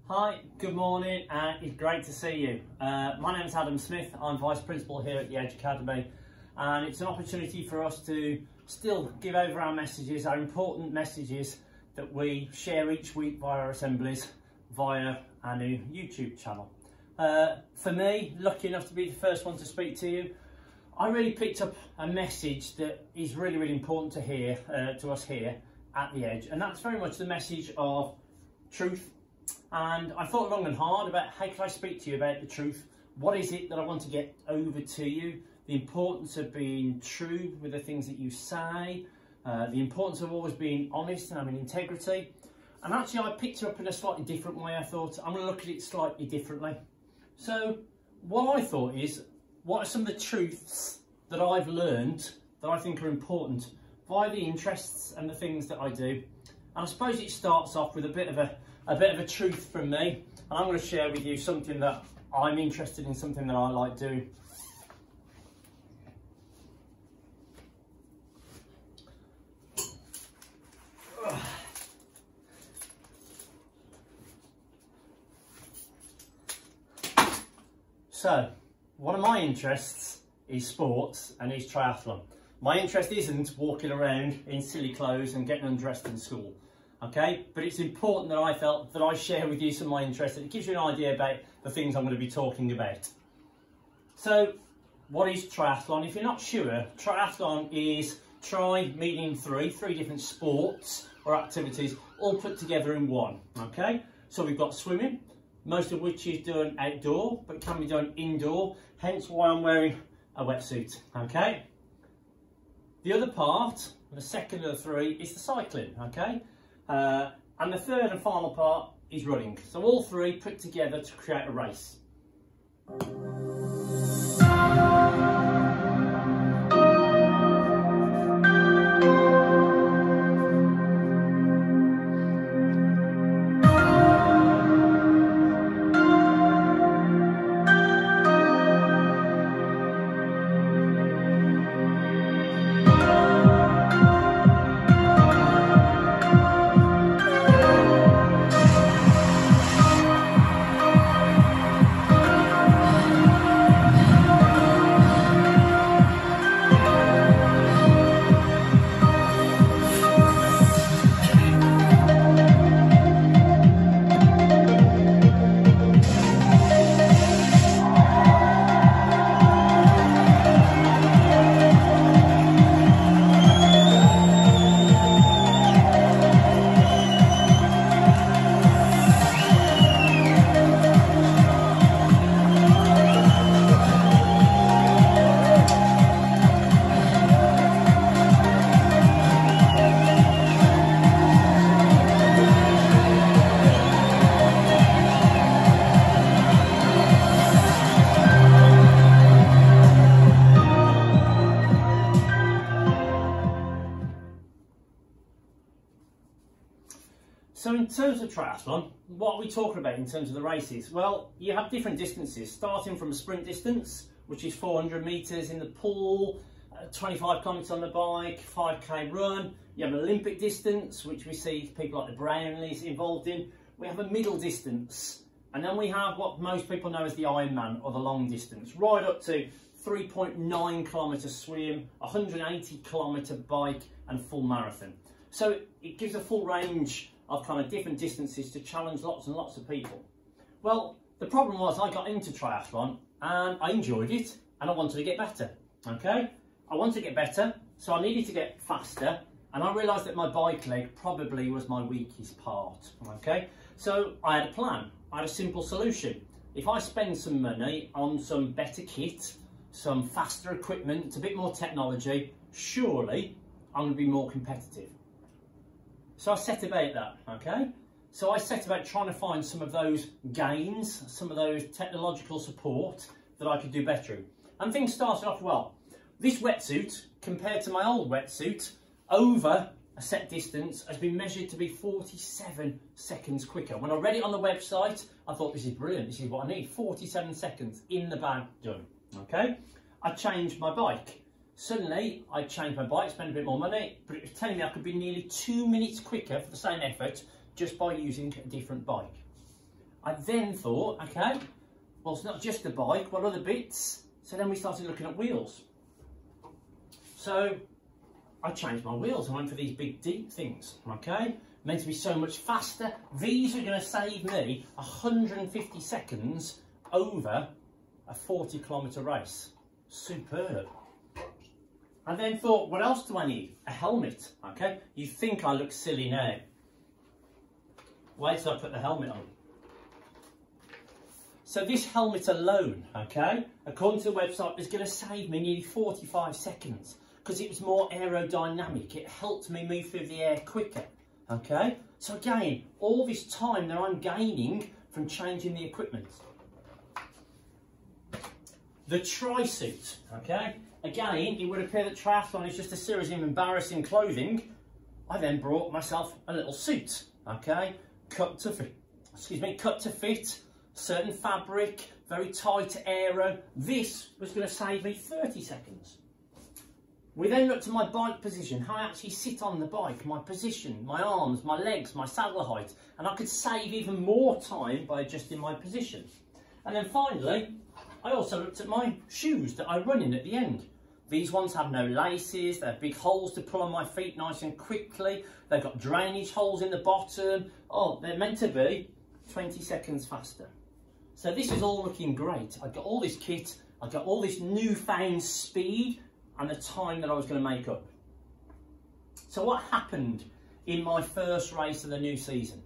Hi, good morning, and it's great to see you. My name is Adam Smith. I'm Vice Principal here at the Edge Academy, and it's an opportunity for us to still give over our messages, our important messages that we share each week via our assemblies, via our new YouTube channel. For me, lucky enough to be the first one to speak to you, I really picked up a message that is really important to hear, to us here at the Edge, and that's very much the message of truth. And I thought long and hard about how can I speak to you about the truth. What is it that I want to get over to you? The importance of being true with the things that you say, the importance of always being honest and having integrity. And actually I picked it up in a slightly different way. I thought I'm going to look at it slightly differently. So what I thought is, what are some of the truths that I've learned that I think are important via the interests and the things that I do? And I suppose it starts off with a bit of a truth from me, and I'm going to share with you something that I'm interested in, something that I like doing. So, one of my interests is sports and is triathlon. My interest isn't walking around in silly clothes and getting undressed in school. Okay, but it's important that I felt that I share with you some of my interests, and it gives you an idea about the things I'm going to be talking about. So, what is triathlon? If you're not sure, triathlon is meaning three different sports or activities all put together in one. Okay, so we've got swimming, most of which is done outdoor, but can be done indoor, hence why I'm wearing a wetsuit. Okay, the other part, the second of the three, is the cycling. Okay. And the third and final part is running. So all three put together to create a race. So in terms of triathlon, what are we talking about in terms of the races? Well, you have different distances, starting from a sprint distance, which is 400 metres in the pool, 25 kilometres on the bike, 5k run. You have an Olympic distance, which we see people like the Brownlees involved in. We have a middle distance, and then we have what most people know as the Ironman, or the long distance, right up to 3.9 kilometre swim, 180 kilometre bike, and full marathon. So it gives a full range of kind of different distances to challenge lots and lots of people. Well, the problem was I got into triathlon and I enjoyed it and I wanted to get better. Okay, I wanted to get better, so I needed to get faster, and I realised that my bike leg probably was my weakest part. Okay, so I had a plan. I had a simple solution. If I spend some money on some better kit, some faster equipment, a bit more technology, surely I'm going to be more competitive. So I set about that, okay? So I set about trying to find some of those gains, some of those technological support that I could do better in. And things started off well. This wetsuit, compared to my old wetsuit, over a set distance, has been measured to be 47 seconds quicker. When I read it on the website, I thought, this is brilliant, this is what I need. 47 seconds in the bag, done, okay? I changed my bike. Suddenly, I changed my bike, spent a bit more money, but it was telling me I could be nearly 2 minutes quicker for the same effort just by using a different bike. I then thought, okay, well, it's not just the bike, what other bits? So then we started looking at wheels. So I changed my wheels. I went for these big, deep things, okay? Meant to be so much faster. These are going to save me 150 seconds over a 40-kilometre race. Superb. I then thought, what else do I need? A helmet, okay? You think I look silly now. Wait till I put the helmet on. So this helmet alone, okay, according to the website, is going to save me nearly 45 seconds because it was more aerodynamic. It helped me move through the air quicker, okay? So again, all this time that I'm gaining from changing the equipment. The tri-suit, okay? Again, it would appear that triathlon is just a series of embarrassing clothing. I then brought myself a little suit, okay? Cut to fit, certain fabric, very tight aero. This was going to save me 30 seconds. We then looked at my bike position, how I actually sit on the bike, my position, my arms, my legs, my saddle height, and I could save even more time by adjusting my position. And then finally, I also looked at my shoes that I run in at the end. These ones have no laces, they have big holes to pull on my feet nice and quickly, they've got drainage holes in the bottom. Oh, they're meant to be 20 seconds faster. So this is all looking great. I've got all this kit, I've got all this newfound speed and the time that I was going to make up. So what happened in my first race of the new season?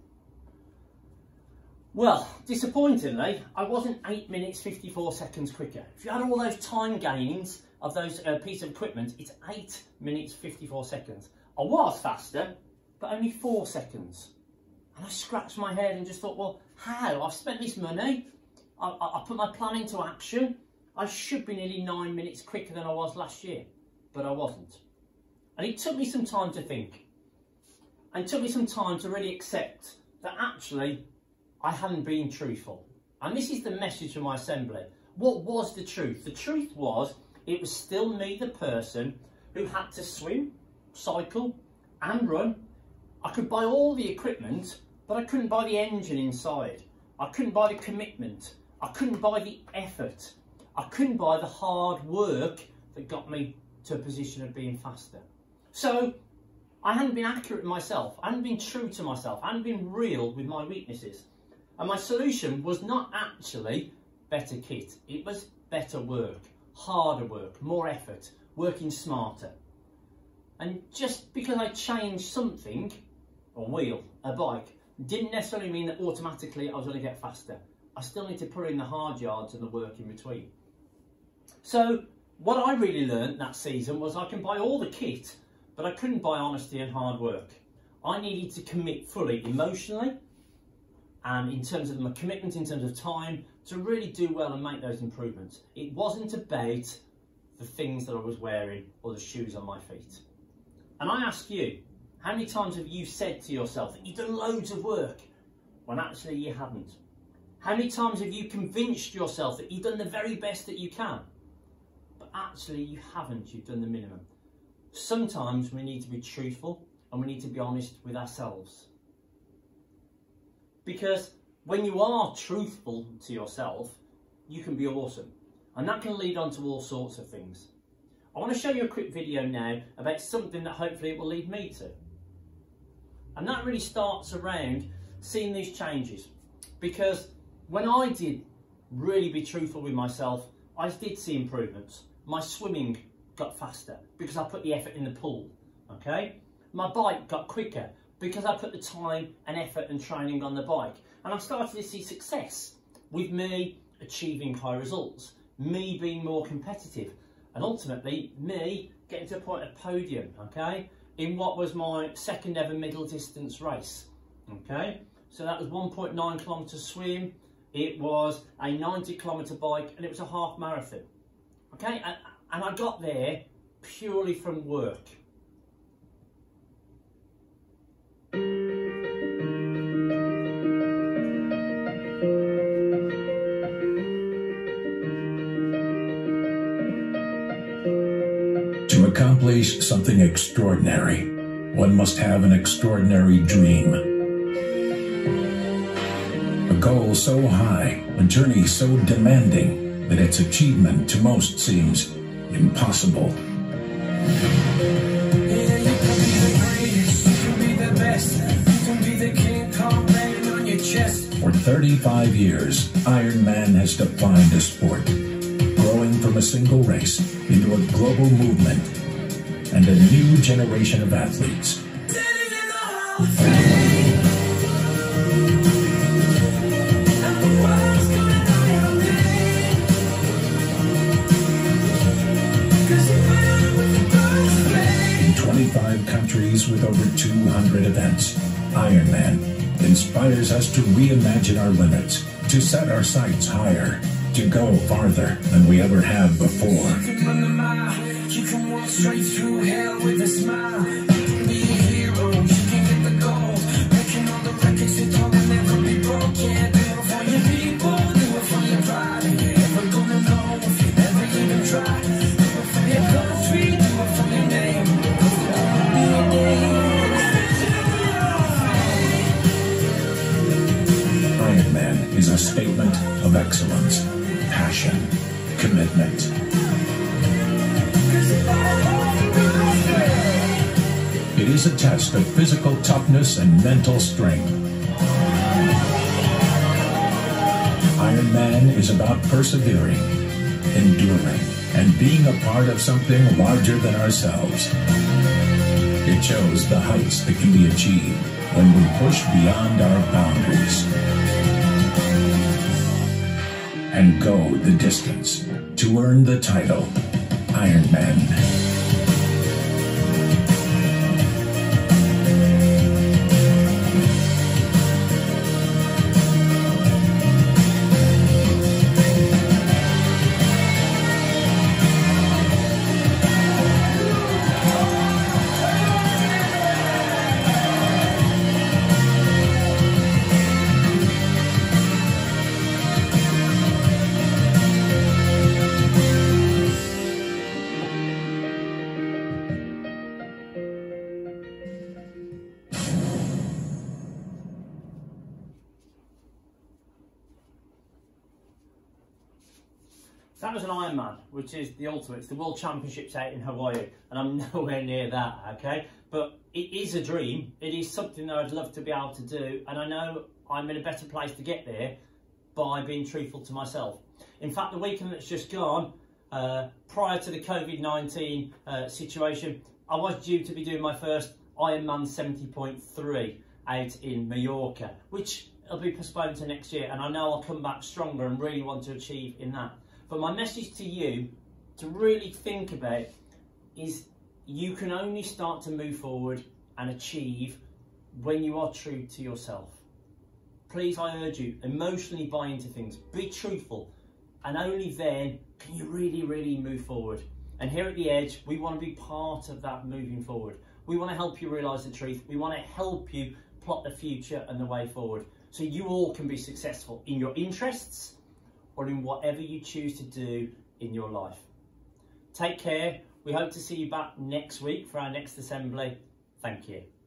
Well, disappointingly, I wasn't 8 minutes 54 seconds quicker. If you had all those time gains of those pieces of equipment, it's 8 minutes 54 seconds. I was faster, but only 4 seconds. And I scratched my head and just thought, well, how? I've spent this money, I put my plan into action. I should be nearly 9 minutes quicker than I was last year, but I wasn't. And it took me some time to think. And it took me some time to really accept that actually I hadn't been truthful. And this is the message of my assembly. What was the truth? The truth was, it was still me, the person, who had to swim, cycle and run. I could buy all the equipment, but I couldn't buy the engine inside. I couldn't buy the commitment. I couldn't buy the effort. I couldn't buy the hard work that got me to a position of being faster. So I hadn't been accurate with myself. I hadn't been true to myself. I hadn't been real with my weaknesses. And my solution was not actually better kit. It was better work, harder work, more effort, working smarter. And just because I changed something, a wheel, a bike, didn't necessarily mean that automatically I was going to get faster. I still need to put in the hard yards and the work in between. So what I really learned that season was I can buy all the kit, but I couldn't buy honesty and hard work. I needed to commit fully emotionally and in terms of my commitment, in terms of time, to really do well and make those improvements. It wasn't about the things that I was wearing or the shoes on my feet. And I ask you, how many times have you said to yourself that you've done loads of work when actually you haven't? How many times have you convinced yourself that you've done the very best that you can, but actually you haven't, you've done the minimum? Sometimes we need to be truthful and we need to be honest with ourselves. Because when you are truthful to yourself, you can be awesome. And that can lead on to all sorts of things. I want to show you a quick video now about something that hopefully it will lead me to. And that really starts around seeing these changes. Because when I did really be truthful with myself, I did see improvements. My swimming got faster because I put the effort in the pool, okay? My bike got quicker because I put the time and effort and training on the bike. And I started to see success with me achieving high results, me being more competitive, and ultimately me getting to a point of podium, okay, in what was my second ever middle distance race, okay? So that was 1.9 kilometre swim, it was a 90 kilometre bike, and it was a half marathon, okay? And I got there purely from work. To accomplish something extraordinary, one must have an extraordinary dream. A goal so high, a journey so demanding, that its achievement to most seems impossible. For 35 years, Ironman has defined a sport, growing from a single race into a global movement and a new generation of athletes. In 25 countries with over 200 events, Ironman inspires us to reimagine our limits, to set our sights higher, to go farther than we ever have before. You can run the mile, you can walk straight through hell with a smile. You can be a hero, you can get the gold, breaking all the records that will never be broke. Yeah, do it for your people, do it for your pride. And you're never gonna know if you never even try. Do it for your country, do it for your name. Be a name. Ironman is a statement of excellence, passion, commitment. It is a test of physical toughness and mental strength. Ironman is about persevering, enduring, and being a part of something larger than ourselves. It shows the heights that can be achieved when we push beyond our boundaries and go the distance to earn the title Ironman. That was an Ironman, which is the ultimate. It's the World Championships out in Hawaii, and I'm nowhere near that, okay? But it is a dream. It is something that I'd love to be able to do, and I know I'm in a better place to get there by being truthful to myself. In fact, the weekend that's just gone, prior to the COVID-19 situation, I was due to be doing my first Ironman 70.3 out in Mallorca, which will be postponed to next year, and I know I'll come back stronger and really want to achieve in that. But my message to you to really think about is you can only start to move forward and achieve when you are true to yourself. Please, I urge you, emotionally buy into things, be truthful, and only then can you really, really move forward. And here at The Edge, we want to be part of that moving forward. We want to help you realise the truth. We want to help you plot the future and the way forward, so you all can be successful in your interests or in whatever you choose to do in your life. Take care. We hope to see you back next week for our next assembly. Thank you.